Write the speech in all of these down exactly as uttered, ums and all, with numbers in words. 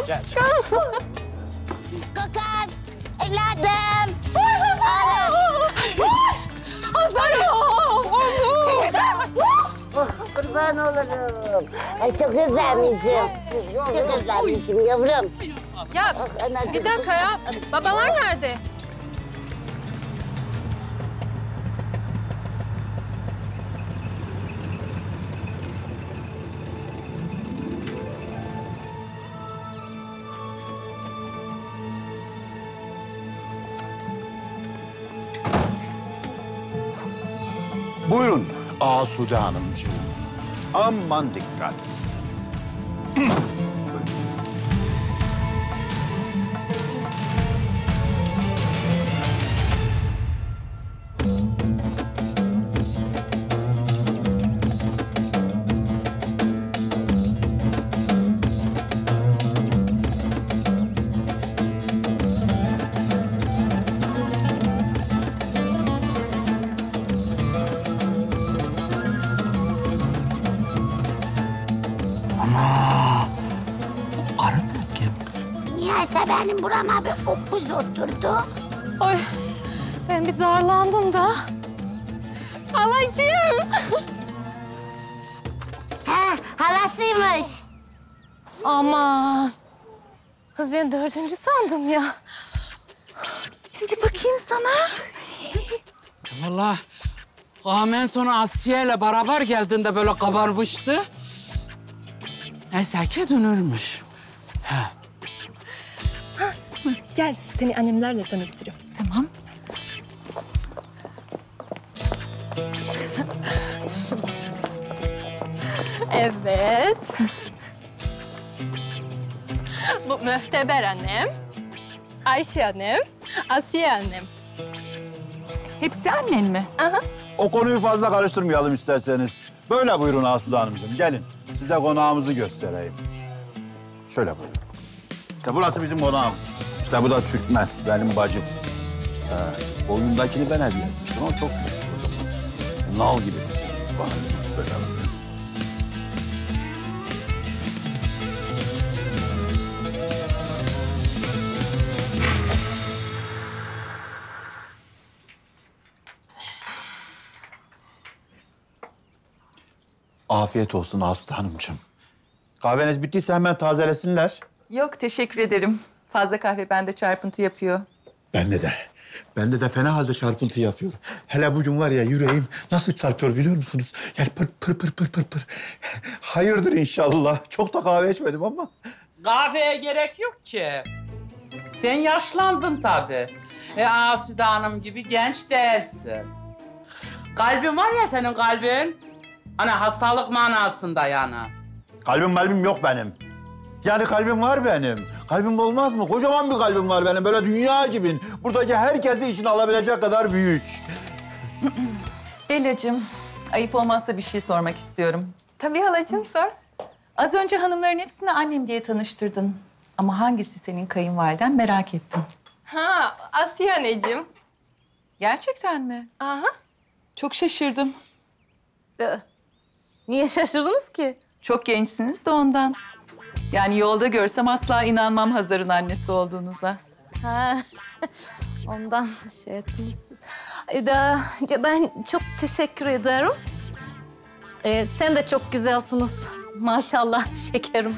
Gökhan, evladım. Kurban olurum. Ay çok özlemişim. Çok özlemişim yavrum. Ya bir dakika ya. Babalar nerede? Buyurun Asude Hanımcığım. Aman dikkat. Niyeyse benim burama bir okuz oturdu. Ay ben bir darlandım da. Halacığım. He, halasıymış. Aman. Kız ben dördüncü sandım ya. Bir bakayım sana. Vallahi Amen sonra Asiye ile beraber geldiğinde böyle kabarmıştı. Neyse ki dönürmüş. Ha. Gel seni annemlerle tanıştırayım. Tamam. Evet. Bu Mühteber annem, Ayşe annem, Asiye annem. Hepsi annen mi? Aha. O konuyu fazla karıştırmayalım isterseniz. Böyle buyurun Asude Hanımcığım. Gelin size konağımızı göstereyim. Şöyle buyurun. İşte burası bizim konağımız. İşte bu da Türkmen, benim bacım. Ee, oyundakini ben hediye etmiştim ama çok güzel o zaman. Nal gibi diziniz var. Böyle buyurun. Afiyet olsun Asude Hanımcığım. Kahveniz bittiyse hemen tazelesinler. Yok, teşekkür ederim. Fazla kahve bende çarpıntı yapıyor. Bende de. Bende de fena halde çarpıntı yapıyor. Hele bugün var ya yüreğim nasıl çarpıyor biliyor musunuz? Yani pır pır pır pır pır pır. Hayırdır inşallah. Çok da kahve içmedim ama. Kahveye gerek yok ki. Sen yaşlandın tabii. E Aside Hanım gibi genç değilsin. Kalbin var ya senin kalbin. Hani hastalık manasında yani. Kalbim kalbim yok benim. Yani kalbim var benim. Kalbim olmaz mı? Kocaman bir kalbim var benim. Böyle dünya gibi. Buradaki herkesi içine alabilecek kadar büyük. Bellacığım, ayıp olmazsa bir şey sormak istiyorum. Tabii halacığım sor. Az önce hanımların hepsini annem diye tanıştırdın. Ama hangisi senin kayınvaliden merak ettim. Ha Asiye anneciğim. Gerçekten mi? Aha. Çok şaşırdım. Ee, niye şaşırdınız ki? Çok gençsiniz de ondan. Yani yolda görsem asla inanmam Hazar'ın annesi olduğunuza. Ha, ondan şey ettiniz siz. Ee, da, ben çok teşekkür ederim. Ee, sen de çok güzelsiniz. Maşallah şekerim.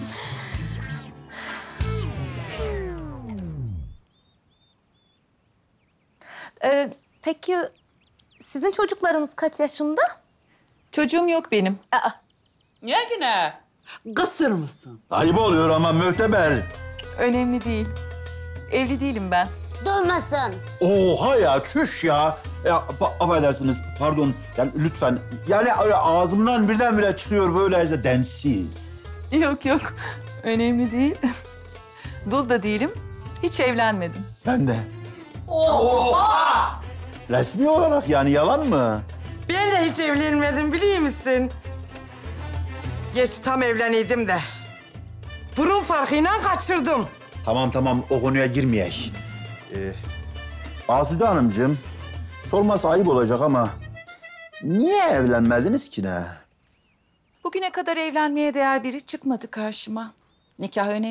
Ee, peki sizin çocuklarınız kaç yaşında? Çocuğum yok benim. Aa, Niye yine? Kısır mısın? Ayıp oluyor ama mühteber. Önemli değil. Evli değilim ben. Dolmasın. Oha ya, çüş ya. Ya pa- affedersiniz, pardon. Yani lütfen. Yani öyle ağzımdan birdenbire çıkıyor böyle işte densiz. Yok yok. Önemli değil. Dul da değilim. Hiç evlenmedim. Ben de. Oha! Resmi olarak yani yalan mı? Ben de hiç evlenmedim biliyor musun? Geç tam evleniydim de. Burun farkıyla kaçırdım. Tamam tamam, o konuya girmeyek. Ee, Asude Hanımcığım, sorması ayıp olacak ama niye evlenmediniz ki ne? Bugüne kadar evlenmeye değer biri çıkmadı karşıma. Nikah önemli.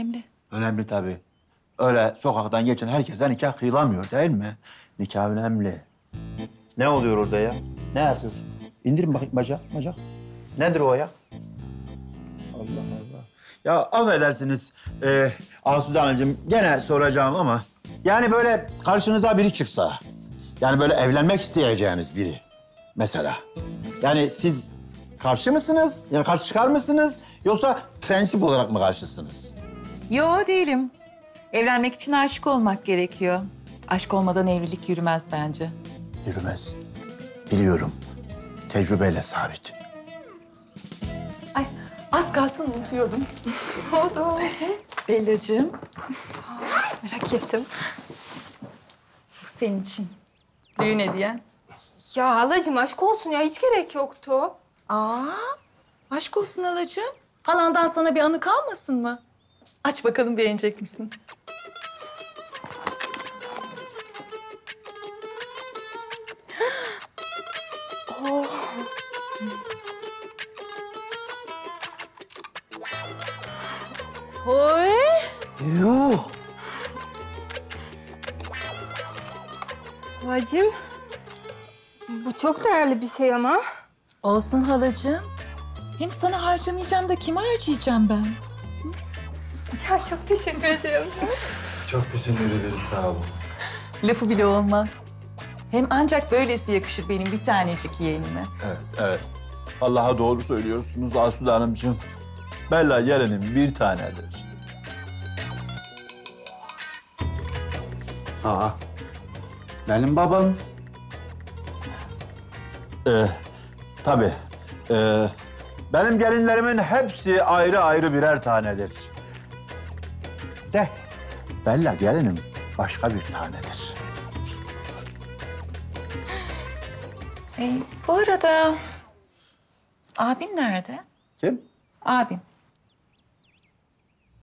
Önemli tabii. Öyle sokaktan geçen herkese nikah kıyılamıyor değil mi? Nikah önemli. Ne oluyor orada ya? Ne yapıyorsun? İndirin bakayım bacak, bacak. Nedir o ya? Allah Allah. Ya affedersiniz e, Asude Hanımcığım, gene soracağım ama... Yani böyle karşınıza biri çıksa... Yani böyle evlenmek isteyeceğiniz biri mesela. Yani siz karşı mısınız? Yani karşı çıkar mısınız? Yoksa prensip olarak mı karşısınız? Yo değilim. Evlenmek için aşık olmak gerekiyor. Aşk olmadan evlilik yürümez bence. Yürümez. Biliyorum. Tecrübeyle sabit. Ay az kalsın unutuyordum. Ne oldu? Bellacığım. Merak ettim. Bu senin için. Düğün hediyen. Ya halacığım aşk olsun ya hiç gerek yoktu. Aa, aşk olsun halacığım. Halandan sana bir anı kalmasın mı? Aç bakalım beğenecek misin? Oy. Yuh! Halacığım bu çok değerli bir şey ama. Olsun halacığım. Hem sana harcamayacağım da kime harcayacağım ben? Ya çok teşekkür ederim. Çok teşekkür ederiz, sağ olun. Lafı bile olmaz. Hem ancak böylesi yakışır benim bir tanecik yeğenime. Evet, evet. Vallahi doğru söylüyorsunuz Asude Hanımcığım. Bella gelinim bir tanedir. Aa, benim babam. Ee, tabii. Ee, benim gelinlerimin hepsi ayrı ayrı birer tanedir. De, Bella gelinim başka bir tanedir. E, bu arada abim nerede? Kim? Abim.